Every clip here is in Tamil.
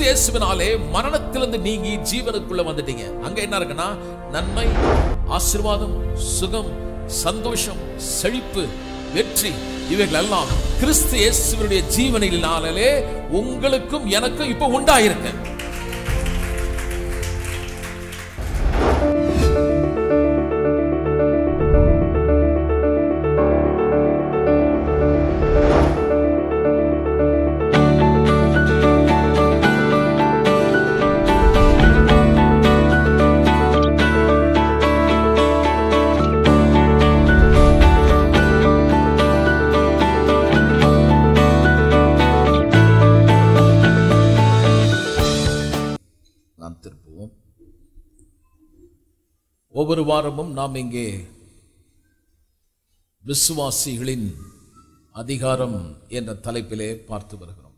இயேசுவினாலே மரணத்திலிருந்து நீங்கி ஜீவனுக்குள்ள வந்துட்டீங்க. அங்க என்ன இருக்குன்னா நன்மை, ஆசீர்வாதம், சுகம், சந்தோஷம், செழிப்பு, வெற்றி இவைகள் எல்லாம் கிறிஸ்து இயேசுவினுடைய ஜீவனினாலே உங்களுக்கும் எனக்கும் இப்ப உண்டாயிருக்கு. ஒவ்வொரு வாரமும் நாம் இங்கே விசுவாசிகளின் அதிகாரம் என்ற தலைப்பிலே பார்த்து வருகிறோம்.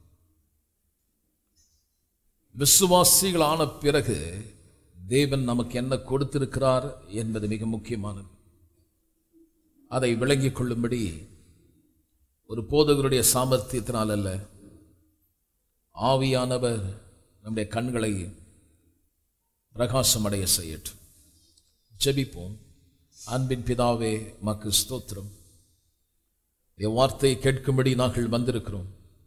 விசுவாசிகளான பிறகு தேவன் நமக்கு என்ன கொடுத்திருக்கிறார் என்பது மிக முக்கியமானது. அதை விளங்கிக் கொள்ளும்படி ஒரு போதகருடைய சாமர்த்தியத்தினால் அல்ல, ஆவியானவர் நம்முடைய கண்களை பிரகாசமடைய செய்யட்டும். ஜெபிப்போம். அன்பின் பிதாவே, மக்கு ஸ்தோத்திரம். என் வார்த்தையை கேட்கும்படி நாங்கள் வந்திருக்கிறோம்.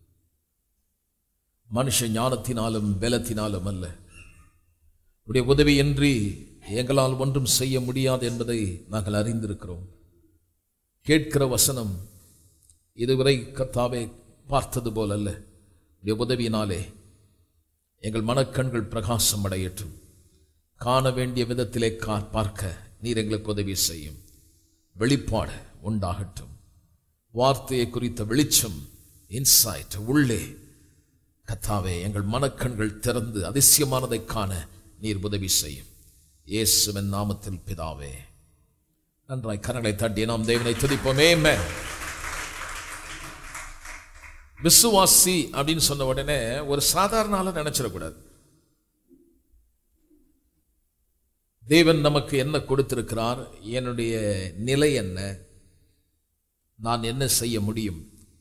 மனுஷ ஞானத்தினாலும் பலத்தினாலும் அல்ல, உடைய உதவியின்றி எங்களால் ஒன்றும் செய்ய முடியாது என்பதை நாங்கள் அறிந்திருக்கிறோம். கேட்கிற வசனம் இதுவரை கர்த்தாவே பார்த்தது போல் அல்ல. உடைய உதவியினாலே எங்கள் மனக்கண்கள் பிரகாசம் அடையட்டும். காண வேண்டிய விதத்திலே பார்க்க நீர் எங்களுக்கு உதவி செய்யும். வெளிப்பாடு உண்டாகட்டும். வார்த்தையை குறித்த வெளிச்சம், இன்சைட் உள்ளே கர்த்தாவே எங்கள் மனக்கண்கள் திறந்து அதிசயமானதை காண நீர் உதவி செய்யும். இயேசுவின் நாமத்தில் பிதாவே. நன்றாய் கரங்களை தட்டி நாம் தேவனை துதிப்போமே. விசுவாசி அப்படின்னு சொன்ன உடனே ஒரு சாதாரண ஆளை நினைச்சிடக்கூடாது. தேவன் நமக்கு என்ன கொடுத்திருக்கிறார், என்னுடைய நிலை என்ன, நான் என்ன செய்ய முடியும்.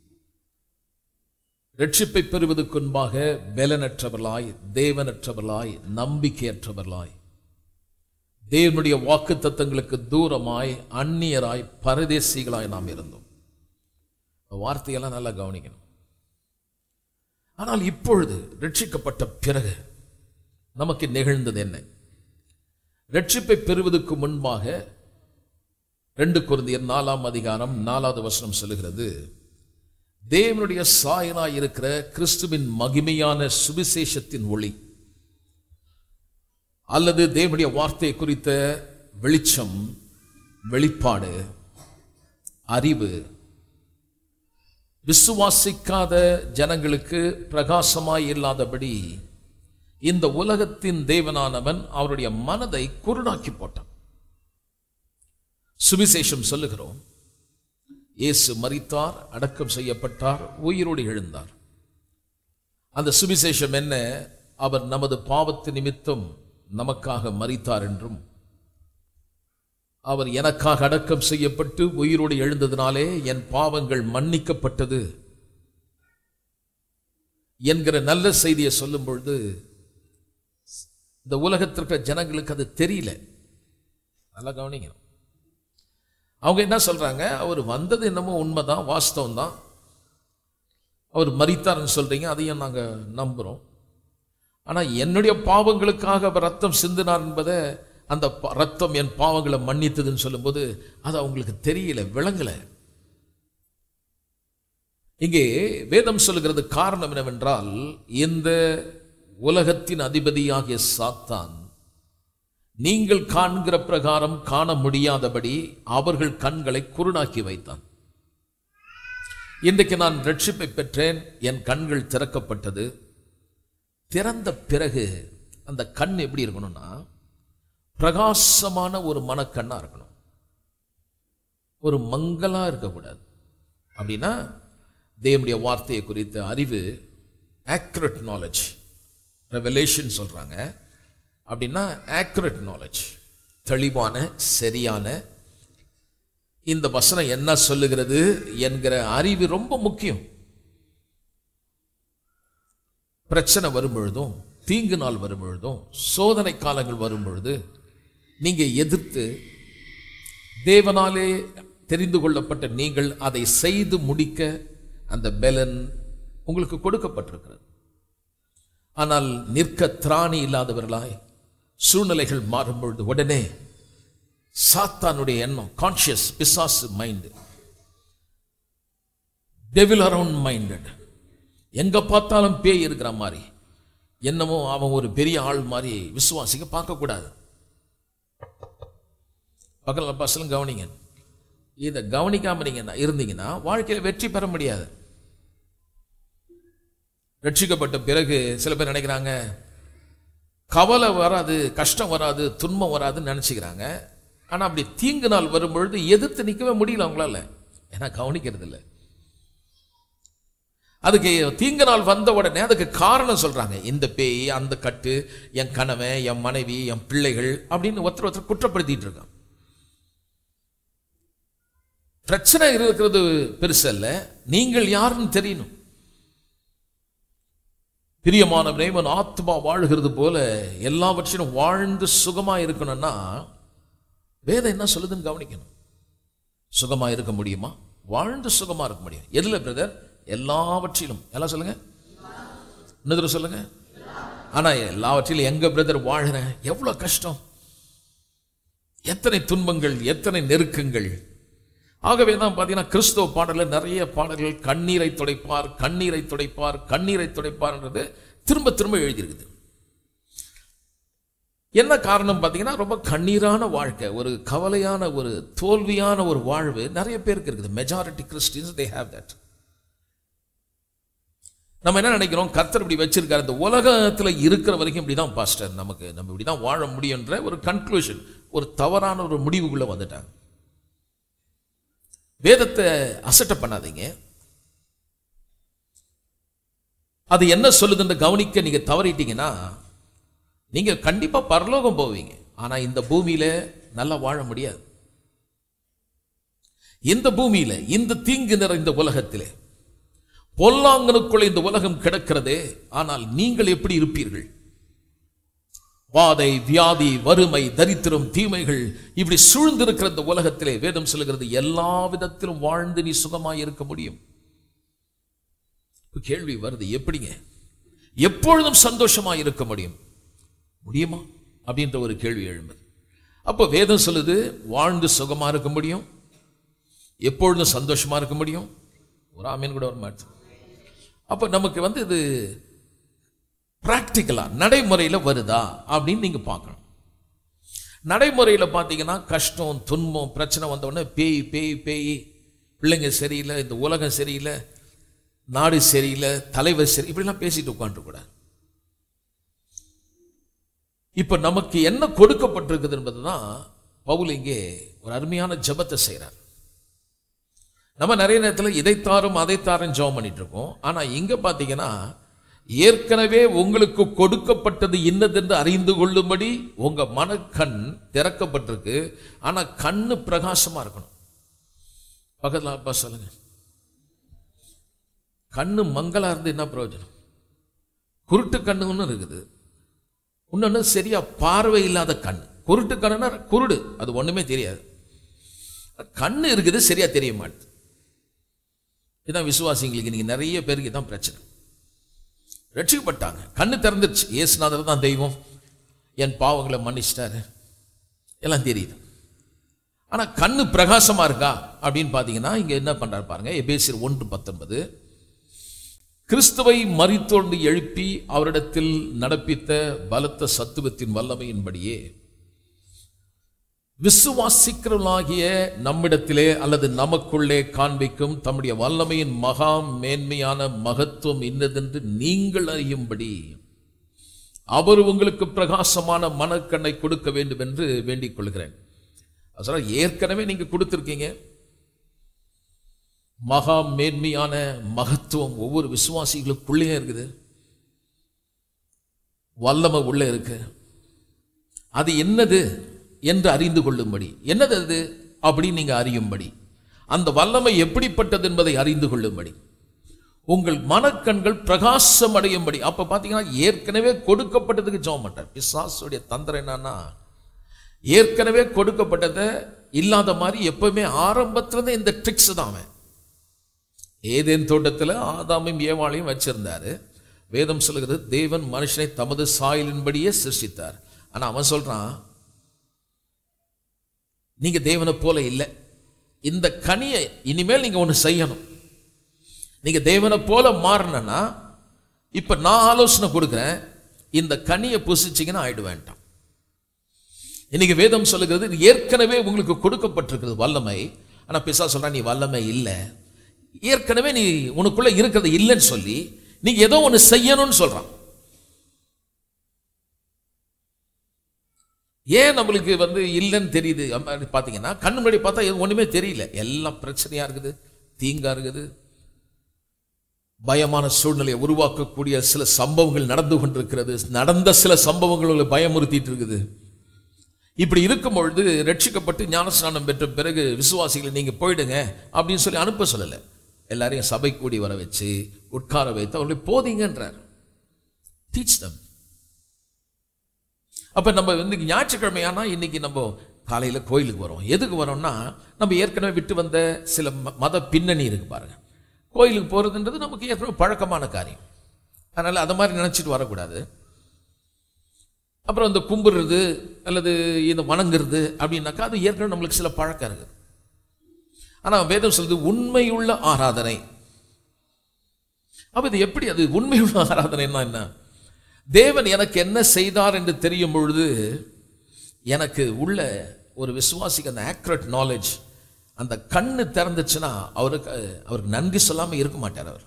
ரட்சிப்பை பெறுவதற்கு முன்பாக பலனற்றவர்களாய், தேவனற்றவர்களாய், நம்பிக்கையற்றவர்களாய், தேவனுடைய வாக்குத்தத்தங்களுக்கு தூரமாய், அந்நியராய், பரதேசிகளாய் நாம் இருந்தோம். வார்த்தையெல்லாம் நல்லா கவனிக்கணும். ஆனால் இப்பொழுது ரட்சிக்கப்பட்ட பிறகு நமக்கு நிகழ்ந்தது என்ன? ரட்சிப்பை பெறுவதற்கு முன்பாக 2 கொரிந்தியர் 4ஆம் அதிகாரம் 4வது வசனம் சொல்லுகிறது, தேவனுடைய சாயலாய் இருக்கிற கிறிஸ்துவின் மகிமையான சுவிசேஷத்தின் ஒளி அல்லது தேவனுடைய வார்த்தை குறித்த வெளிச்சம், வெளிப்பாடு, அறிவு விசுவாசிக்காத ஜனங்களுக்கு பிரகாசமாய் இல்லாதபடி இந்த உலகத்தின் தேவனானவன் அவருடைய மனதை குருடாக்கி போட்டான். சுவிசேஷம் சொல்லுகிறோம், இயேசு மரித்தார், அடக்கம் செய்யப்பட்டார், உயிரோடு எழுந்தார். அந்த சுவிசேஷம் என்ன? அவர் நமது பாவத்து நிமித்தம் நமக்காக மரித்தார் என்றும், அவர் எனக்காக அடக்கம் செய்யப்பட்டு உயிரோடு எழுந்ததினாலே என் பாவங்கள் மன்னிக்கப்பட்டது என்கிற நல்ல செய்தியை சொல்லும் பொழுது இந்த உலகத்திற்கு ஜனங்களுக்கு அது தெரியல. நல்லா கவனிங்க. அவங்க என்ன சொல்றாங்க, அவர் வந்தது என்னமோ உண்மைதான், வாஸ்தவம் தான், அவர் மரித்தார்னு சொல்றீங்க, அதையும் நாங்கள் நம்புறோம். ஆனால் என்னுடைய பாவங்களுக்காக அவர் ரத்தம் சிந்தினார் என்பதை, அந்த ரத்தம் என் பாவங்களை மன்னித்ததுன்னு சொல்லும்போது அது அவங்களுக்கு தெரியல, விளங்கல. இங்கே வேதம் சொல்லுகிறது காரணம் என்னவென்றால், இந்த உலகத்தின் அதிபதியாகிய சாத்தான் நீங்கள் காண்கிற பிரகாரம் காண முடியாதபடி அவர்கள் கண்களை குருடாக்கி வைத்தான். இன்றைக்கு நான் ரட்சிப்பை பெற்றேன், என் கண்கள் திறக்கப்பட்டது. திறந்த பிறகு அந்த கண் எப்படி இருக்கணும்னா பிரகாசமான ஒரு மனக்கண்ணா இருக்கணும், ஒரு மங்களா இருக்கக்கூடாது. அப்படின்னா தேவனுடைய வார்த்தையை குறித்த அறிவு, ஆக்யூரேட் நாலேஜ், ரெவலேஷன் சொல்றாங்க. அப்படின்னா ஆக்யூரேட் நாலேஜ், தெளிவான சரியான இந்த வசனம் என்ன சொல்லுகிறது என்கிற அறிவு ரொம்ப முக்கியம். பிரச்சனை வரும் பொழுதும், தீங்கு நாள் வரும் பொழுதும் சோதனை காலங்கள் வரும் பொழுது நீங்க எதிர்த்து தேவனாலே தெரிந்து கொள்ளப்பட்ட நீங்கள் அதை செய்து முடிக்க அந்த பலன் உங்களுக்கு கொடுக்கப்பட்டிருக்கிறது. ஆனால் நிற்க திராணி இல்லாதவர்களாய் சூழ்நிலைகள் மாறும் பொழுது உடனே சாத்தானுடைய எண்ணம், கான்சியஸ் பிசாசு மைண்ட், டெவில் அரவுண்ட் மைண்டட், எங்க பார்த்தாலும் பேய் இருக்கிற மாதிரி என்னமோ அவன் ஒரு பெரிய ஆள் மாதிரி விசுவாசிக்க பார்க்கக்கூடாது. பக்கத்தில் பசங்க கவனிங்க, இதை கவனிக்காம நீங்க இருந்தீங்கன்னா வாழ்க்கையில் வெற்றி பெற முடியாது. ரட்சிக்கப்பட்ட பிறகு சில பேர் நினைக்கிறாங்க கவலை வராது, கஷ்டம் வராது, துன்பம் வராதுன்னு நினைச்சுக்கிறாங்க. ஆனா அப்படி தீங்கு நாள் வரும் பொழுது எதிர்த்து நிற்கவே முடியல அவங்களால, ஏன்னா கவனிக்கிறது இல்லை. அதுக்கு தீங்கு நாள் வந்த உடனே அதுக்கு காரணம் சொல்றாங்க, இந்த பேய், அந்த கட்டு, என் கணவன், என் மனைவி, என் பிள்ளைகள் அப்படின்னு ஒருத்தர் குற்றப்படுத்திட்டு இருக்கான். பிரச்சனை இருக்கிறது பெருசு அல்ல, நீங்கள் யாருன்னு தெரியணும். பிரியமானவனே, உன் ஆத்மா வாழ்கிறது போல எல்லாவற்றிலும் வாழ்ந்து சுகமா இருக்கணும்னா வேதம் என்ன சொல்லுதுன்னு கவனிக்கணும். சுகமா இருக்க முடியுமா? வாழ்ந்து சுகமா இருக்க முடியும். எதுல பிரதர்? எல்லாவற்றிலும். எல்லாம் சொல்லுங்க, இன்னொரு சொல்லுங்க. ஆனா எல்லாவற்றிலும் எங்க பிரதர் வாழ்றேன்? எவ்வளவு கஷ்டம், எத்தனை துன்பங்கள், எத்தனை நெருக்கங்கள். ஆகவே தான் பார்த்தீங்கன்னா கிறிஸ்தவ பாடல்ல நிறைய பாடல்கள் கண்ணீரை துடைப்பார், கண்ணீரை துடைப்பார், கண்ணீரை துடைப்பார்ன்றது திரும்ப திரும்ப எழுதியிருக்குது. என்ன காரணம் பார்த்தீங்கன்னா ரொம்ப கண்ணீரான வாழ்க்கை, ஒரு கவலையான, ஒரு தோல்வியான ஒரு வாழ்வு நிறைய பேருக்கு இருக்குது. Majority Christians they have that. நம்ம என்ன நினைக்கிறோம், கர்த்தர் இப்படி வச்சிருக்காரு, இந்த உலகத்தில் இருக்கிற வரைக்கும் இப்படிதான் பாஸ்டர், நம்ம இப்படிதான் வாழ முடியுன்ற ஒரு கன்க்ளூஷன், ஒரு தவறான ஒரு முடிவுக்குள்ள வந்துட்டாங்க. வேதத்தை அசட்டை பண்ணாதீங்க. அது என்ன சொல்லுதுன்னு கவனிக்க நீங்க தவறிட்டீங்கன்னா நீங்க கண்டிப்பா பரலோகம் போவீங்க. ஆனா இந்த பூமியில நல்லா வாழ முடியாது. இந்த பூமியில, இந்த தீங்கு நிறைந்த உலகத்திலே, பொல்லாங்கனுக்குள்ள இந்த உலகம் கிடக்கிறதே. ஆனால் நீங்கள் எப்படி இருப்பீர்கள்? வாதை, வியாதி, வறுமை, தரித்திரம், தீமைகள் இப்படி சூழ்ந்திருக்கிற இந்த உலகத்திலே வேதம் சொல்லுகிறது எல்லா விதத்திலும் வாழ்ந்து நீ சுகமாய் இருக்க முடியும். கேள்வி வருது, எப்படிங்க எப்பொழுதும் சந்தோஷமாய் இருக்க முடியும்? முடியுமா அப்படின்ற ஒரு கேள்வி எழும்புது. அப்போ வேதம் சொல்லுது வாழ்ந்து சுகமா இருக்க முடியும், எப்பொழுதும் சந்தோஷமா இருக்க முடியும். ஒரு ஆமீன் கூட வர மாட்டேன். அப்போ நமக்கு இது பிராக்டிக்கலா நடைமுறையில் வருதா அப்படின்னு நீங்க பார்க்கணும். நடைமுறையில் பார்த்தீங்கன்னா கஷ்டம், துன்பம், பிரச்சனை வந்த உடனே பேய் பேய் பேய், பிள்ளைங்க சரியில்லை, இந்த உலகம் சரியில்லை, நாடு சரியில்லை, தலைவர் சரி, இப்படிலாம் பேசிட்டு உட்காந்துக்கூடாது. இப்ப நமக்கு என்ன கொடுக்கப்பட்டிருக்குது என்பதுதான் பவுல் இங்கே ஒரு அருமையான ஜெபத்தை செய்கிறார். நம்ம நிறைய நேரத்தில் இதைத்தாரும் அதைத்தாரும் ஜெபம் பண்ணிட்டு இருக்கோம். ஆனா இங்க பார்த்தீங்கன்னா ஏற்கனவே உங்களுக்கு கொடுக்கப்பட்டது இன்னதென்று அறிந்து கொள்ளும்படி உங்க மனக்கண் திறக்கப்பட்டிருக்கு. ஆனா கண்ணு பிரகாசமா இருக்கணும். பக்கத்துல அப்பா சொல்லுங்க, கண்ணு மங்களா இருந்து என்ன பிரயோஜனம்? குருட்டு கண்ணு ஒன்று இருக்குது, இன்னொன்னு சரியா பார்வை இல்லாத கண். குருட்டு கண்ணுனா குருடு, அது ஒண்ணுமே தெரியாது. கண்ணு இருக்குது, சரியா தெரிய மாட்டேது. இதுதான் விசுவாசிங்களுக்கு நீங்க நிறைய பேருக்கு தான் பிரச்சனை. ரட்சிக்கப்பட்டாங்க, கண்ணு திறந்துருச்சு, இயேசுநாதர் தான் தெய்வம், என் பாவங்களை மன்னிச்சிட்டாரு, எல்லாம் தெரியுது. ஆனா கண்ணு பிரகாசமா இருக்கா அப்படின்னு பாத்தீங்கன்னா இங்க என்ன பண்றாரு பாருங்க. எபேசியர் 1:19, கிறிஸ்துவை மரித்தோர்ந்து எழுப்பி அவரிடத்தில் நடப்பித்த பலத்த சத்துவத்தின் வல்லமையின்படியே விசுவாசிக்கிறவர்களாகிய நம்மிடத்திலே அல்லது நமக்குள்ளே காண்பிக்கும் தம்முடைய வல்லமையின் மகா மேன்மையான மகத்துவம் இன்னதென்று நீங்கள் அறியும்படி அவர் உங்களுக்கு பிரகாசமான மனக்கண்ணை கொடுக்க வேண்டும் என்று வேண்டிக் கொள்கிறேன். ஏற்கனவே நீங்க கொடுத்திருக்கீங்க. மகா மேன்மையான மகத்துவம் ஒவ்வொரு விசுவாசிகளுக்குள்ளே இருக்குது, வல்லமை உள்ளே இருக்கு. அது என்னது என்று அறிந்து கொள்ளும்படி, என்னது அது அப்படின்னு நீங்க அறியும்படி, அந்த வல்லமை எப்படிப்பட்டது என்பதை அறிந்து கொள்ளும்படி உங்கள் மனக்கண்கள் பிரகாசம் அடையும்படி. அப்ப பாத்தீங்கன்னா ஏற்கனவே கொடுக்கப்பட்டதுக்கு ஜெபம் பண்றார். பிசாசுடைய தந்திரம் என்னன்னா, ஏற்கனவே கொடுக்கப்பட்டதை இல்லாத மாதிரி எப்பவுமே ஆரம்பத்துல இந்த ட்ரிக்ஸ் தான். அவன் ஏதேன் தோட்டத்தில் ஆதாமையும் ஏவாளையும் வச்சிருந்தாரு. வேதம் சொல்லுகிறது தேவன் மனுஷனை தமது சாயலின்படியே சிருஷ்டித்தார். ஆனா அவன் சொல்றான், நீங்க தேவனை போல இல்லை, இந்த கனியை இனிமேல் நீங்க ஒண்ணு செய்யணும். நீங்க தேவனை போல மாறணும்னா இப்ப நான் ஆலோசனை கொடுக்கிறேன், இந்த கனியை புசிச்சிங்கன்னா ஆயிடு வேண்டாம். இன்னைக்கு வேதம் சொல்லுகிறது ஏற்கனவே உங்களுக்கு கொடுக்கப்பட்டிருக்கிறது வல்லமை. ஆனா பிசாசு சொல்றான், நீ வல்லமை இல்லை, ஏற்கனவே நீ உனக்குள்ள இருக்கிறது இல்லைன்னு சொல்லி நீங்க ஏதோ ஒண்ணு செய்யணும்னு சொல்றான். ஏன் நம்மளுக்கு இல்லைன்னு தெரியுது பாத்தீங்கன்னா, கண்ணு முன்னாடி பார்த்தா ஒண்ணுமே தெரியல, எல்லாம் பிரச்சனையா இருக்குது, தீங்கா இருக்குது, பயமான சூழ்நிலையை உருவாக்கக்கூடிய சில சம்பவங்கள் நடந்து கொண்டிருக்கிறது, நடந்த சில சம்பவங்கள் பயமுறுத்திட்டு இருக்குது. இப்படி இருக்கும் பொழுது ரட்சிக்கப்பட்டு ஞானஸ்நானம் பெற்ற பிறகு விசுவாசிகளை நீங்க போயிடுங்க அப்படின்னு சொல்லி அனுப்ப சொல்லலை. எல்லாரையும் சபை கூடி வர வச்சு உட்கார வைத்து அவர்களை போதிங்கன்றார். டீச் தம். அப்ப நம்ம ஞாயிற்றுக்கிழமையானா இன்னைக்கு நம்ம காலையில கோயிலுக்கு வரோம். எதுக்கு வரோம்னா, நம்ம ஏற்கனவே விட்டு வந்த சில மத பின்னணி இருக்கு பாருங்க. கோயிலுக்கு போறதுன்றது நமக்கு ஏற்கனவே பழக்கமான காரியம், அதனால அதை மாதிரி நினைச்சிட்டு வரக்கூடாது. அப்புறம் இந்த கும்பிடுறது அல்லது இந்த வணங்குறது அப்படின்னாக்கா அது ஏற்கனவே நம்மளுக்கு சில பழக்கம் இருக்கு. ஆனா வேதம் சொல்றது உண்மையுள்ள ஆராதனை. அப்ப இது எப்படி? அது உண்மையுள்ள ஆராதனைன்னா என்ன? தேவன் எனக்கு என்ன செய்தார் என்று தெரியும் பொழுது எனக்கு உள்ள ஒரு விசுவாசிக்கு அந்த ஆக்யூரேட் நாலேஜ், அந்த கண்ணு திறந்துச்சுன்னா அவருக்கு நன்றி சொல்லாம இருக்க மாட்டார். அவர்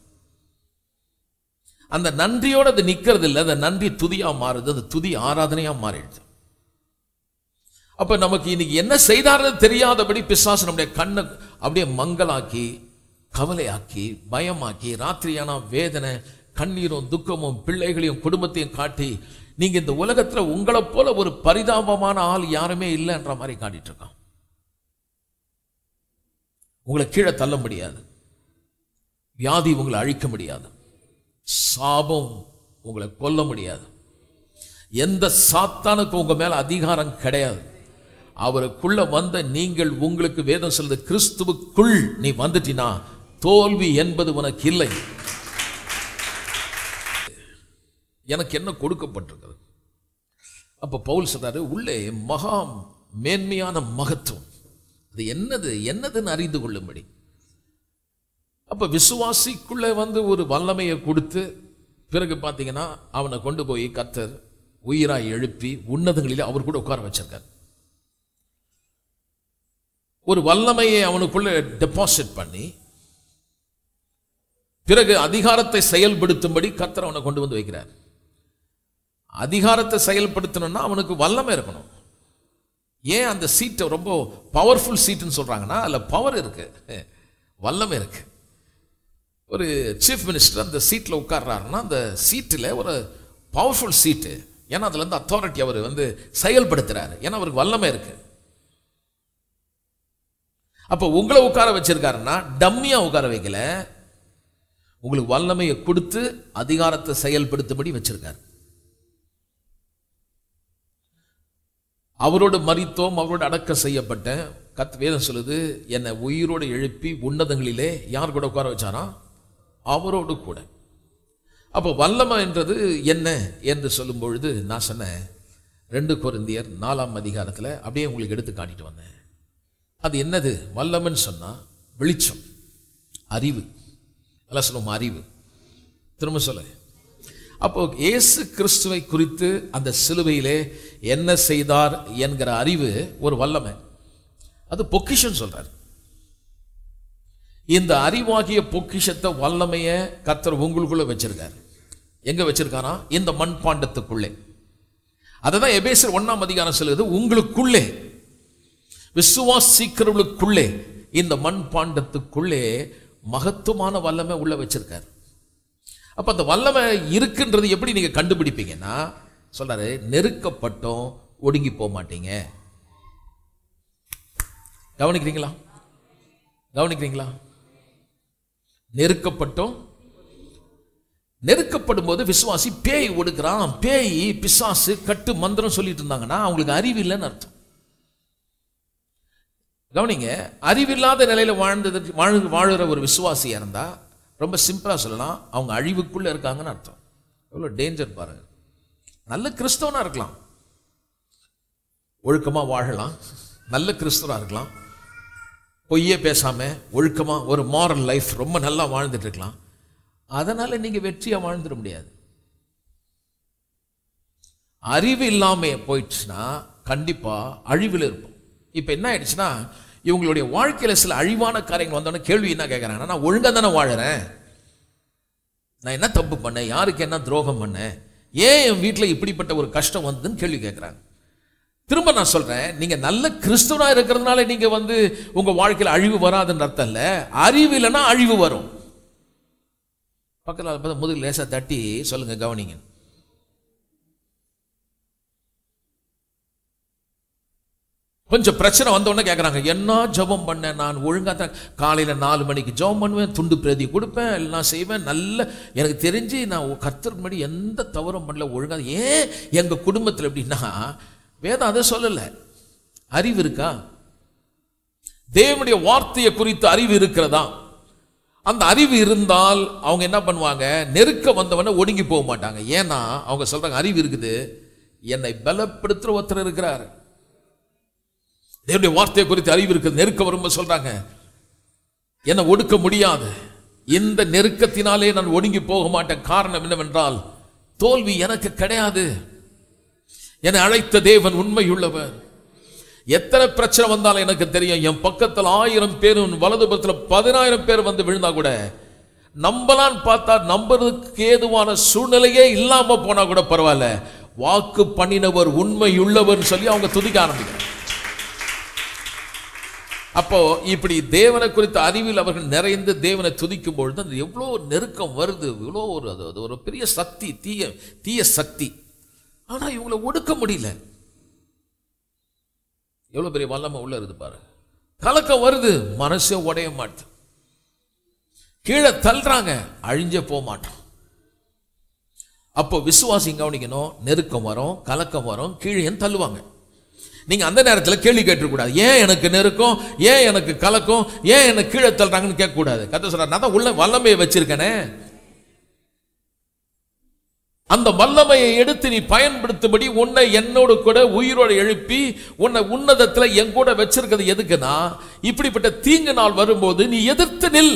அந்த நன்றியோட அது நிக்கிறது இல்லை, அந்த நன்றி துதியா மாறுது, அந்த துதி ஆராதனையா மாறிடுது. அப்ப நமக்கு இன்னைக்கு என்ன செய்தார்னு தெரியாதபடி பிசாசு நம்முடைய கண்ணை அப்படியே மங்கலாக்கி, கவலையாக்கி, பயமாக்கி, ராத்திரியான வேதனை, கண்ணீரும் துக்கமும் பிள்ளைகளையும் குடும்பத்தையும் காட்டி, நீங்க இந்த உலகத்துல உங்களை போல ஒரு பரிதாபமான ஆள் யாருமே இல்லைன்ற மாதிரி காட்டிட்டு இருக்கான். உங்களை கீழே தள்ள முடியாது, வியாதி உங்களை அழிக்க முடியாது, சாபம் உங்களை கொல்ல முடியாது, எந்த சாத்தானுக்கு உங்க மேல அதிகாரம் கிடையாது. அவருக்குள்ள வந்த நீங்கள், உங்களுக்கு வேதம் சொல்லுது கிறிஸ்துவுக்குள் நீ வந்துட்டினா தோல்வி என்பது உனக்கு இல்லை. எனக்கு என்ன கொடுக்கப்பட்டிருக்கிறது? அப்ப பவுல் சொல்றாரு, உள்ளே மகா மேன்மையான மகத்துவம், அது என்னதுன்னு அறிந்து கொள்ளும்படி. அப்ப விசுவாசிக்குள்ள ஒரு வல்லமையை கொடுத்து பிறகு பார்த்தீங்கன்னா அவனை கொண்டு போய் கர்த்தர் உயிராய் எழுப்பி உன்னதங்களிலே அவர் கூட உட்கார வச்சிருக்கார். ஒரு வல்லமையை அவனுக்குள்ள டெபாசிட் பண்ணி பிறகு அதிகாரத்தை செயல்படுத்தும்படி கர்த்தர் அவனை கொண்டு வந்து வைக்கிறார். அதிகாரத்தை செயல்படுத்தணும்னா அவனுக்கு வல்லமை இருக்கணும். ஏன் அந்த சீட்டை ரொம்ப பவர்ஃபுல் சீட்டுன்னு சொல்றாங்கன்னா, அதுல பவர் இருக்கு, வல்லமை இருக்கு. ஒரு சீஃப் மினிஸ்டர் அந்த சீட்டில் உட்கார்றாருன்னா அந்த சீட்டில் ஒரு பவர்ஃபுல் சீட்டு, ஏன்னா அதுல இருந்து அத்தாரிட்டி அவர் செயல்படுத்துறாரு, ஏன்னா அவருக்கு வல்லமை இருக்கு. அப்ப உங்களை உட்கார வச்சிருக்காருன்னா டம்மியா உட்கார வைக்கல, உங்களுக்கு வல்லமையை கொடுத்து அதிகாரத்தை செயல்படுத்தும்படி வச்சிருக்காரு. அவரோடு மரித்தோம், அவரோடு அடக்கம் செய்யப்பட்ட வேதம் சொல்லுது, என்னை உயிரோடு எழுப்பி உன்னதங்களிலே யார் கூட உட்கார வச்சாரா? அவரோடு கூட. அப்போ வல்லமை என்றது என்ன என்று சொல்லும் பொழுது நான் சொன்னேன், 2 கொரிந்தியர் 4ஆம் அதிகாரத்தில் அப்படியே உங்களுக்கு எடுத்து காட்டிட்டு வந்தேன். அது என்னது வல்லமைன்னு சொன்னா? வெளிச்சம், அறிவு. எல்லாம் சொல்லுவோம் அறிவு. திரும்ப சொல்ல, அப்போ இயேசு கிறிஸ்துவை குறித்து அந்த சிலுவையிலே என்ன செய்தார் என்கிற அறிவு ஒரு வல்லமை, அது பொக்கிஷம் சொல்றார். இந்த அறிவாகிய பொக்கிஷத்தை வல்லமைய கர்த்தர் உங்களுக்குள்ள வச்சிருக்காரு. எங்க வச்சிருக்காரா? இந்த மண்பாண்டத்துக்குள்ளே. அததான் எபேசியர் 1ஆம் அதிகாரம் சொல்லுது, உங்களுக்குள்ளே, விசுவாசிக்கிறவர்களுக்குள்ளே, இந்த மண்பாண்டத்துக்குள்ளே மகத்துவமான வல்லமை உள்ள வச்சிருக்காரு. அப்ப அந்த வல்லமை இருக்குன்றது எப்படி நீங்க கண்டுபிடிப்பீங்கன்னா, சொல்றாரு, நெருக்கப்பட்டோம் ஒடுங்கி போக மாட்டீங்க. கவனிக்கிறீங்களா? நெருக்கப்பட்டோம் நெருக்கப்படும் போது விசுவாசி பேய் ஒடுக்கிறான், பேய் பிசாசு கட்டு மந்திரம் சொல்லிட்டு இருந்தாங்கன்னா அவங்களுக்கு அறிவு இல்லைன்னு அர்த்தம். கவனிங்க, அறிவில்லாத நிலையில வாழுற ஒரு விசுவாசியா இருந்தா ரொம்ப சிம்பிளா சொல்லலாம், அவங்க அழிவுக்குள்ள இருக்காங்கன்னு அர்த்தம். எவ்வளவு டேஞ்சர் பாருங்க. நல்ல கிறிஸ்தவனா இருக்கலாம், ஒழுக்கமா வாழலாம், நல்ல கிறிஸ்தவனா இருக்கலாம், பொய்யே பேசாம ஒழுக்கமா ஒரு மாரல் லைஃப் ரொம்ப நல்லா வாழ்ந்துட்டு இருக்கலாம். அதனால நீங்க வெற்றியா வாழ்ந்துட முடியாது. அறிவு இல்லாம போயிடுச்சுன்னா கண்டிப்பா அழிவில் இருப்போம். இப்ப என்ன ஆயிடுச்சுன்னா, இவங்களுடைய வாழ்க்கையில சில அழிவான காரியங்கள் வந்தோடனே கேள்வி என்ன கேட்கறாங்க, நான் ஒழுங்கா தானே வாழறேன், நான் என்ன தப்பு பண்ணேன், யாருக்கு என்ன துரோகம் பண்ணேன், ஏன் என் வீட்டில் இப்படிப்பட்ட ஒரு கஷ்டம் வந்ததுன்னு கேள்வி கேட்கறாங்க. திரும்ப நான் சொல்றேன், நீங்க நல்ல கிறிஸ்துவனா இருக்கிறதுனால நீங்க உங்க வாழ்க்கையில் அழிவு வராதுன்னு அர்த்தம் இல்ல. அறிவு இல்லைன்னா அழிவு வரும். பக்கத்தில் முதுகு லேசா தட்டி சொல்லுங்க, கவனிங்க. கொஞ்சம் பிரச்சனை வந்த உடனே கேட்குறாங்க, என்ன ஜெபம் பண்ணேன், நான் ஒழுங்காக தான் காலையில் 4 மணிக்கு ஜெபம் பண்ணுவேன், துண்டு பிரதி கொடுப்பேன், எல்லாம் செய்வேன், நல்ல எனக்கு தெரிஞ்சு நான் கர்த்தருக்கு முன்னாடி எந்த தவறும் பண்ணல, ஒழுங்காக. ஏன் எங்கள் குடும்பத்தில் எப்படின்னா, வேதம் அதை சொல்லலை. அறிவு இருக்கா? தேவனுடைய வார்த்தையை குறித்து அறிவு இருக்கிறதா? அந்த அறிவு இருந்தால் அவங்க என்ன பண்ணுவாங்க, நெருக்க வந்தவன ஒடுங்கி போக மாட்டாங்க. ஏன்னா அவங்க சொல்றாங்க, அறிவு இருக்குது, என்னை பலப்படுத்துற ஒருத்தர் இருக்கிறார். தேவனுடைய வார்த்தையை குறித்து அறிவு இருக்குது. நெருக்க வரும்போது சொல்றாங்க, என்னை ஒடுக்க முடியாது, இந்த நெருக்கத்தினாலே நான் ஒடுங்கி போக மாட்டேன். காரணம் என்னவென்றால், தோல்வி எனக்கு கிடையாது, என்னை அழைத்த தேவன் உண்மையுள்ளவர். எத்தனை பிரச்சனை வந்தாலும் எனக்கு தெரியும், என் பக்கத்தில் 1000 பேர், வலது பக்கத்தில் 10,000 பேர் வந்து விழுந்தா கூட, நம்பலான்னு பார்த்தா நம்புறதுக்கு ஏதுவான சூழ்நிலையே இல்லாம போனா கூட பரவாயில்ல, வாக்கு பண்ணினவர் உண்மையுள்ளவர் சொல்லி அவங்க துதிக்க ஆரம்பிக்கிறார். அப்போ இப்படி தேவனை குறித்த அறிவில் அவர்கள் நிறைந்து தேவனை துதிக்கும் பொழுது அது எவ்வளோ நெருக்கம் வருது, இவ்வளோ ஒரு பெரிய சக்தி, தீய சக்தி. ஆனா இவங்களை ஒடுக்க முடியல. எவ்வளவு பெரிய வல்லமை உள்ள இருக்கு பாரு. கலக்கம் வருது, மனசே உடைய மாட்டேன், கீழே தள்ளுறாங்க, அழிஞ்சே போக மாட்டோம். அப்போ விசுவாசி கவனிக்கணும், நெருக்கம் வரும், கலக்கம் வரும், கீழே தள்ளுவாங்க. நீங்க அந்த நேரத்தில் கேள்வி கேட்டுக்கூடாது, ஏன் எனக்கு நெருக்கம், ஏன் எனக்கு கலக்கம், ஏன் எனக்கு கீழே தள்ளுறாங்கன்னு கேட்கக்கூடாது. கர்த்தர் சொல்றார், நான் தான் உள்ள வல்லமையை வச்சிருக்கேனே, அந்த வல்லமையை எடுத்து நீ பயன்படுத்தும்படி உன்னை என்னோடு கூட உயிரோடு எழுப்பி உன்னை உன்னதத்தில் என் கூட வச்சிருக்கிறது எதுக்குன்னா, இப்படிப்பட்ட தீங்கு நாள் வரும்போது நீ எதிர்த்து நில்.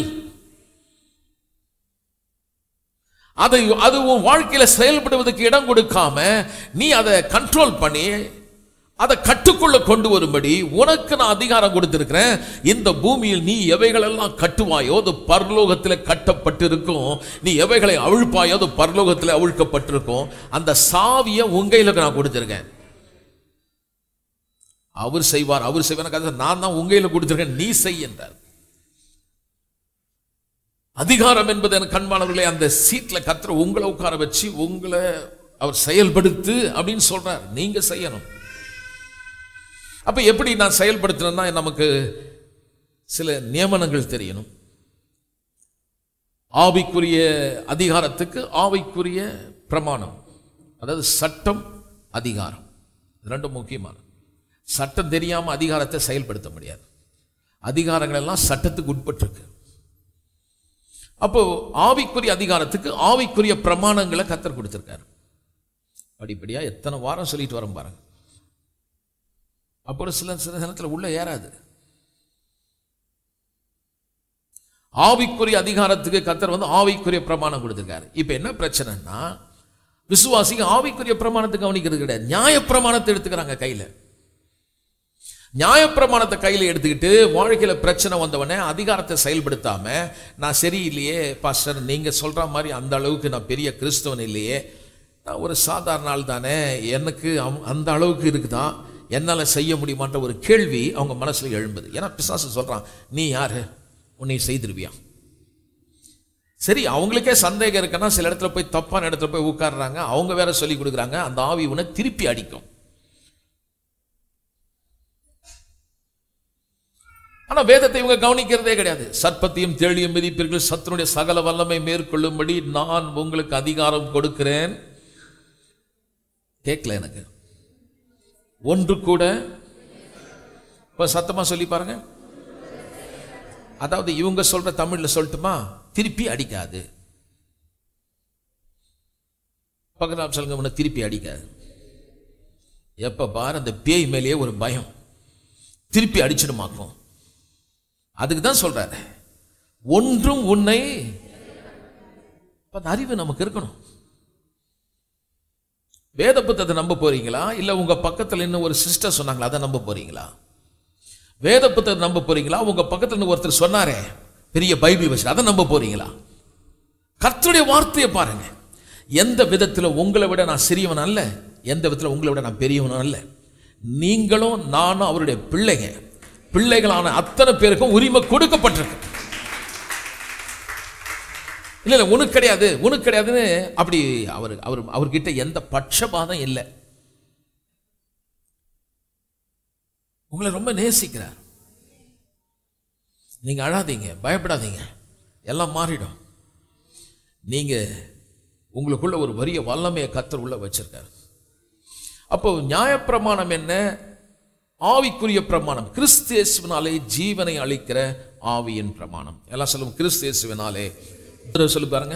அது உன் வாழ்க்கையில செயல்படுவதற்கு இடம் கொடுக்காம நீ அதை கண்ட்ரோல் பண்ணி அதை கட்டுக்குள்ள கொண்டு வரும்படி உனக்கு நான் அதிகாரம் கொடுத்திருக்கிறேன். இந்த பூமியில் நீ எவைகளெல்லாம் கட்டுவாயோ அது பரலோகத்தில் கட்டப்பட்டிருக்கும், நீ எவைகளை அவிழ்ப்பாயோ அது பரலோகத்தில் அவிழ்க்கப்பட்டிருக்கும். அந்த சாவியை உங்கையில நான் கொடுத்திருக்கேன். அவர் செய்வார், அவர் செய்வார், நான் தான் உங்கையில கொடுத்திருக்கேன், நீ செய் என்றார். அதிகாரம் என்பது எனக்கு கண்பானவர்களே, அந்த சீட்ல கர்த்தர் உங்களை உட்கார வச்சு உங்களை அவர் செயல்படுத்து அப்படின்னு சொல்றார், நீங்க செய்யணும். அப்ப எப்படி நான் செயல்படுத்தணும்னா, நமக்கு சில நியமனங்கள் தெரியணும். ஆவிக்குரிய அதிகாரத்துக்கு ஆவிக்குரிய பிரமாணம், அதாவது சட்டம், அதிகாரம், ரெண்டும் முக்கியமான. சட்டம் தெரியாம அதிகாரத்தை செயல்படுத்த முடியாது. அதிகாரங்கள் எல்லாம் சட்டத்துக்கு உட்பட்டிருக்கு. அப்போ ஆவிக்குரிய அதிகாரத்துக்கு ஆவிக்குரிய பிரமாணங்களை கர்த்தர் கொடுத்திருக்காரு. படிப்படியா எத்தனை வாரம் சொல்லிட்டு வரோம் பாருங்க. அப்போ சில நேரத்தில் உள்ள ஏறாது. ஆவிக்குரிய அதிகாரத்துக்கு கர்த்தர் ஆவிக்குரிய பிரமாணம் கொடுத்திருக்காரு. இப்ப என்ன பிரச்சனைன்னா, விசுவாசிங்க ஆவிக்குரிய பிரமாணத்தை கவனிக்கிறது கிடையாது, நியாயப்பிரமாணத்தை எடுத்துக்கிறாங்க கையில. நியாயப்பிரமாணத்தை கையில எடுத்துக்கிட்டு வாழ்க்கையில பிரச்சனை வந்தவனே அதிகாரத்தை செயல்படுத்தாம, நான் சரியில்லையே பாஸ்டர், நீங்க சொல்ற மாதிரி அந்த அளவுக்கு நான் பெரிய கிறிஸ்தவன் இல்லையே, நான் ஒரு சாதாரண ஆள் தானே, எனக்கு அந்த அளவுக்கு இருக்குதான், என்னால செய்ய முடியுமான்ற ஒரு கேள்வி அவங்க மனசுல எழும்புது. ஏன்னா பிசாசு சொல்றான், நீ யாரு, உன்னை செய்திருவியா? சரி, அவங்களுக்கே சந்தேகம் இருக்குன்னா சில இடத்துல போய் தப்பான இடத்துல போய் உட்கார்றாங்க, அவங்க வேற சொல்லி கொடுக்குறாங்க, அந்த ஆவி உன்னை திருப்பி அடிக்கும். ஆனா வேதத்தை இவங்க கவனிக்கிறதே கிடையாது. சர்ப்பத்தையும் தேளியும் மிதிப்பீர்கள், சத்துருடைய சகல வல்லமை மேற்கொள்ளும்படி நான் உங்களுக்கு அதிகாரம் கொடுக்கிறேன். கேட்கல எனக்கு ஒன்று கூட. இப்ப சத்தமா சொல்லி பாருங்க. அதாவது இவங்க சொல்ற தமிழ்ல சொல்லட்டுமா, திருப்பி அடிக்காது. பக்கத்தில் சொல்லுங்க, உன்னை திருப்பி அடிக்காது. எப்ப பாரு அந்த பேய் மேலேயே ஒரு பயம், திருப்பி அடிச்சிடுமாக்கும். அதுக்கு தான் சொல்றாரு, ஒன்றும் உன்னை. அந்த அறிவு நமக்கு இருக்கணும். வேத புத்தகத்தை நம்ப போறீங்களா, இல்ல உங்க பக்கத்துல இன்னும் ஒரு சிஸ்டர் சொன்னாங்களா அதை நம்ப போறீங்களா? வேத புத்தகத்தை நம்ப போறீங்களா, உங்க பக்கத்துல ஒருத்தர் சொன்னாரே பெரிய பைபிள் வச்சு அதை நம்ப போறீங்களா? கர்த்தருடைய வார்த்தையை பாருங்க. எந்த விதத்தில் உங்களை விட நான் சிறியவன் அல்ல, எந்த விதத்தில் உங்களை விட நான் பெரியவன் அல்ல. நீங்களும் நானும் அவருடைய பிள்ளைங்க. பிள்ளைகளான அத்தனை பேருக்கும் உரிமை கொடுக்கப்பட்டிருக்கு. இல்ல இல்ல உனக்கு கிடையாது, உனக்கு கிடையாதுன்னு அப்படி அவர்கிட்ட எந்த பட்சபாதம் இல்லை. உங்களை ரொம்ப நேசிக்கிறார். நீங்க அழாதீங்க, பயப்படாதீங்க, எல்லாம் மாறிடும். நீங்க உங்களுக்குள்ள ஒரு வரிய வல்லமையை கர்த்தர் உள்ள வச்சிருக்கார். அப்போ நியாயப்பிரமாணம் என்ன? ஆவிக்குரிய பிரமாணம். கிறிஸ்து இயேசுவினாலே ஜீவனை அளிக்கிற ஆவியின் பிரமாணம். எல்லாம் சொல்லுவோம், கிறிஸ்து இயேசுவினாலே. சொல்லி பாருங்க.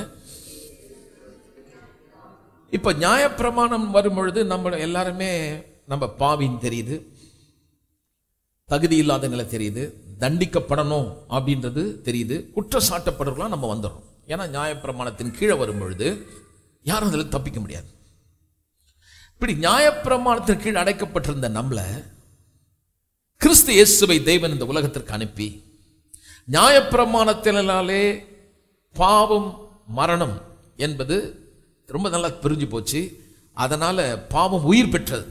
இப்ப நியாயப்பிரமாணம் வரும் பொழுது நம்ம எல்லாருமே நம்ம பாவின்னு தெரியுது, தகுதி இல்லாத நிலை தெரியுது, தண்டிக்கப்படணும் அப்படின்றது தெரியுது, குற்றச்சாட்டப்படுறவங்களாம் நம்ம வந்துடும். ஏன்னா நியாயப்பிரமாணத்தின் கீழே வரும் பொழுது யாரும் அதில் தப்பிக்க முடியாது. இப்படி நியாயப்பிரமாணத்தின் கீழ் அடைக்கப்பட்டிருந்த நம்மளை கிறிஸ்து இயேசுவை தேவன் இந்த உலகத்திற்கு அனுப்பி, நியாயப்பிரமாணத்தினாலே பாவம் மரணம் என்பது ரொம்ப நல்லா புரிஞ்சு போச்சு. அதனால பாவம் உயிர் பெற்றது.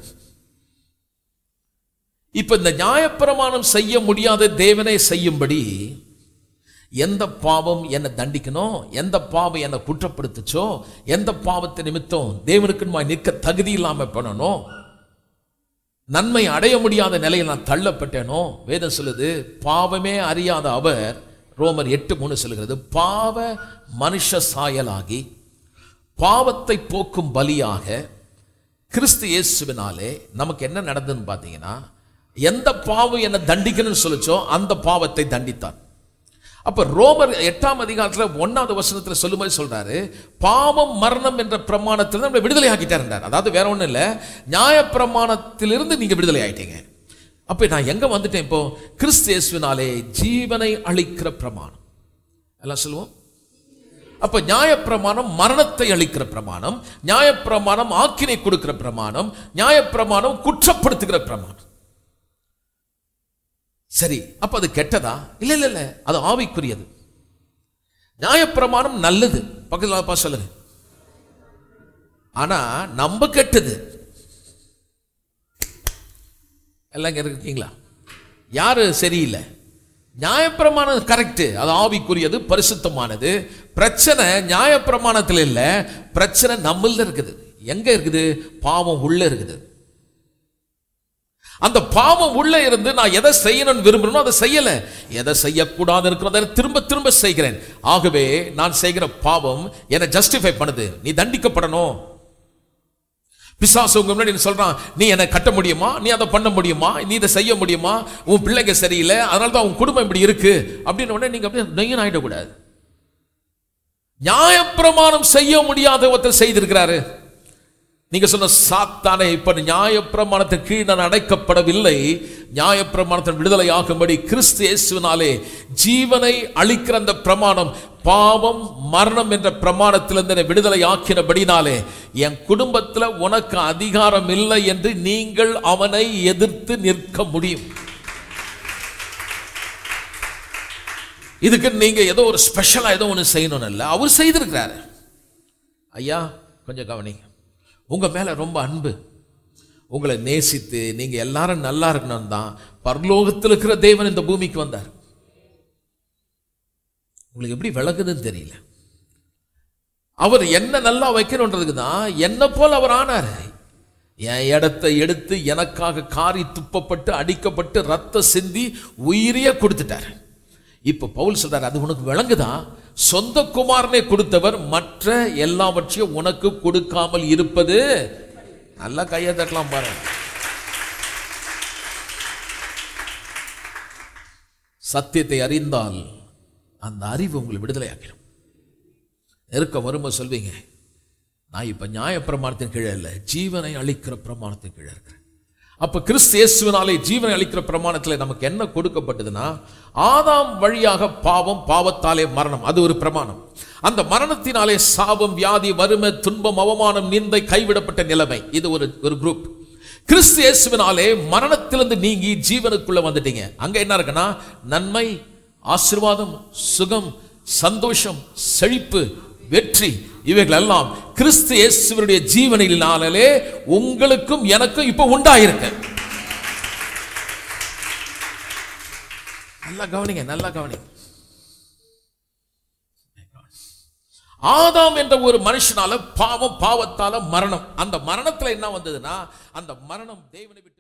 இப்ப இந்த நியாயப்பிரமாணம் செய்ய முடியாத தேவனை செய்யும்படி, எந்த பாவம் என்னை தண்டிக்கணும், எந்த பாவம் என்னை குற்றப்படுத்துச்சோ, எந்த பாவத்தை நிமித்தம் தேவனுக்கு நிற்க தகுதி இல்லாம பண்ணணும், நன்மை அடைய முடியாத நிலையில் நான் தள்ளப்பட்டேனோ, வேதம் சொல்லுது பாவமே அறியாத அவர், ரோமர் 8:3 சொல்லுகிறது, பாவ மனுஷ சாயலாகி பாவத்தை போக்கும் பலியாக கிறிஸ்து இயேசுவினாலே நமக்கு என்ன நடந்ததுன்னு பார்த்தீங்கன்னா, எந்த பாவம் என்னை தண்டிக்கணும்னு சொல்லிச்சோ அந்த பாவத்தை தண்டித்தார். அப்ப ரோமர் 8ஆம் அதிகாரத்தில் 1வது வசனத்தில் சொல்லும்போது சொல்றாரு, பாவம் மரணம் என்ற பிரமாணத்தில் நம்மளை விடுதலை ஆக்கிட்டார். அதாவது வேற ஒன்றும் இல்லை, நியாய பிரமாணத்திலிருந்து நீங்க விடுதலை ஆயிட்டீங்க. அப்ப நான் எங்க வந்துட்டேன்? இப்போ கிறிஸ்து இயேசுவினாலே ஜீவனை அளிக்கிற பிரமாணம். எல்லாம் சொல்லுவோம். அப்ப நியாயப்பிரமாணம் மரணத்தை அளிக்கிற பிரமாணம், நியாயப்பிரமாணம் ஆக்கினை கொடுக்கிற பிரமாணம், நியாயப்பிரமாணம் குற்றப்படுத்துகிற பிரமாணம். சரி, அப்ப அது கெட்டதா? இல்ல இல்ல இல்ல, அது ஆவிக்குரியது. நியாயப்பிரமாணம் நல்லது, பக்கத்துல சொல்லுங்க. ஆனா நம்ம கெட்டது. எல்லாம் இருக்கீங்களா? யாரு சரியில்லை? நியாயப்பிரமாணம் கரெக்ட், அது ஆவிக்குரியது, பரிசுத்தமானது. பிரச்சனை நியாயப்பிரமாணத்தில் இல்ல, பிரச்சனை நம்மள இருக்குது. எங்க இருக்குது? பாவம் உள்ள இருக்குது. அந்த பாவம் உள்ள இருந்து நான் எதை செய்யணும்னு விரும்புறேனோ அதை செய்யல, எதை செய்யக்கூடாது இருக்கிறத திரும்ப திரும்ப செய்கிறேன். ஆகவே நான் செய்கிற பாவம் என்னை ஜஸ்டிஃபை பண்ணுது, நீ தண்டிக்கப்படணும். பிசாசு உங்க முன்னாடி சொல்றான், நீ என்னை கட்ட முடியுமா, நீ அதை பண்ண முடியுமா, நீ இதை செய்ய முடியுமா, உன் பிள்ளைங்க சரியில்லை, அதனாலதான் உன் குடும்பம் இப்படி இருக்கு அப்படின்னு உடனே நீங்க அப்படியே நெய்யன் ஆயிடக்கூடாது. நியாயப்பிரமாணம் செய்ய முடியாத ஒருத்தர் செய்திருக்கிறாரு. நீங்க சொன்ன சாத்தானே, இப்ப நியாயப்பிரமாணத்தின் கீழ் நான் அடைக்கப்படவில்லை, நியாயப்பிரமாணத்தின் விடுதலை ஆகும்படி கிறிஸ்து இயேசுவினாலே ஜீவனை அளிக்கிற அந்த பிரமாணம், பாவம் மரணம் என்ற பிரமாணத்திலிருந்து விடுதலை ஆக்கினபடினாலே என் குடும்பத்தில் உனக்கு அதிகாரம் இல்லை என்று நீங்கள் அவனை எதிர்த்து நிற்க முடியும். இதுக்கு நீங்க ஏதோ ஒரு ஸ்பெஷலா ஏதோ ஒன்று செய்யணும்னு இல்லை, அவர் செய்திருக்கிறாரு. ஐயா கொஞ்சம் கவனிங்க. உங்க மேல ரொம்ப அன்பு, உங்களை நேசித்து நீங்க எல்லாரும் நல்லா இருக்கணும் தான் பரலோகத்தில் இருக்கிற தேவன் இந்த பூமிக்கு வந்தார். உங்களுக்கு எப்படி விளக்குதுன்னு தெரியல. அவர் என்ன நல்லா வைக்கணுன்றதுக்கு தான் என்ன போல அவர் ஆனார். என் இடத்தை எடுத்து எனக்காக காரி துப்பப்பட்டு அடிக்கப்பட்டு ரத்த சிந்தி உயிரையே கொடுத்துட்டார். இப்ப பவுல் சொல்றார், அது உனக்கு விளங்குதா? சொந்த குமாரனை கொடுத்தவர் மற்ற எல்லாவற்றையும் உனக்கு கொடுக்காமல் இருப்பது. நல்லா கையை தட்டலாம் பாருங்க. சத்தியத்தை அறிந்தால் அந்த அறிவு உங்களை விடுதலையாக்கிடும். நெருக்க வரும்போது சொல்வீங்க, நான் இப்ப நியாய பிரமாணத்தின் கீழே இல்லை, ஜீவனை அளிக்கிற பிரமாணத்தின் கீழே இருக்கிறேன். அப்ப கிறிஸ்து இயேசுவினாலே ஜீவனை அளிக்கிற பிரமாணத்தில் நமக்கு என்ன கொடுக்கப்பட்டதுன்னா, ஆதாம் வழியாக பாவம், பாவத்தாலே மரணம், அது ஒரு பிரமாணம். அந்த மரணத்தினாலே சாபம், வியாதி, வறுமை, துன்பம், அவமானம், நிந்தை, கைவிடப்பட்ட நிலைமை, இது ஒரு குரூப். கிறிஸ்து இயேசுவினாலே மரணத்திலிருந்து நீங்கி ஜீவனுக்குள்ள வந்துட்டீங்க. அங்க என்ன இருக்குன்னா, நன்மை, ஆசீர்வாதம், சுகம், சந்தோஷம், செழிப்பு, வெற்றி, இவைகள் எல்லாம் கிறிஸ்து இயேசுவினுடைய ஜீவனினாலே உங்களுக்கும் எனக்கும் இப்ப உண்டாயிருக்கு. நல்லா கவனிங்க, நல்லா கவனிங்க. ஆதாம் என்ற ஒரு மனுஷனால பாவம், பாவத்தால மரணம். அந்த மரணத்துல என்ன வந்ததுன்னா, அந்த மரணம் தேவனை விட்டு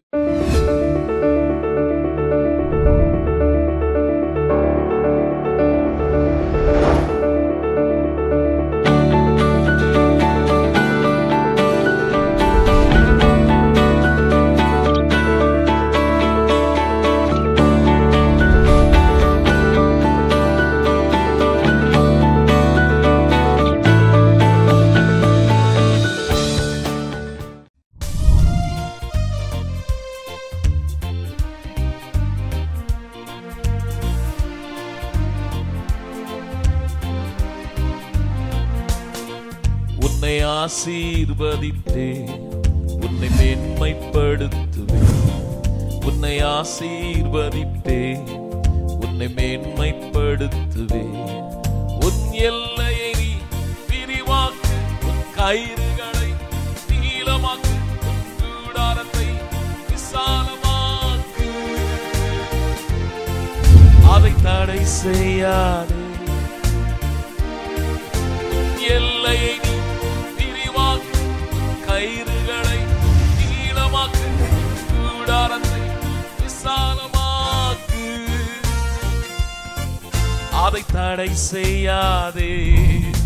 ஆசீர்வதித்தே உன்னை மேன்மைப்படுத்துவேன். உன்னை ஆசீர்வதித்தே உன்னை மேன்மைப்படுத்துவேன். உன் எல்லையை நீ விரிவாக்கு, உன் கயிறுகளை நீளமாக்கு, உன் கூடாரத்தை விசாலமாக்கு. அதை தடை செய்யாதே. உன் எல்லையை கயிறுகளை நீளமாக்கு, கூடாரத்தை விசாலமாக்கு. அதை தடை செய்யாதே.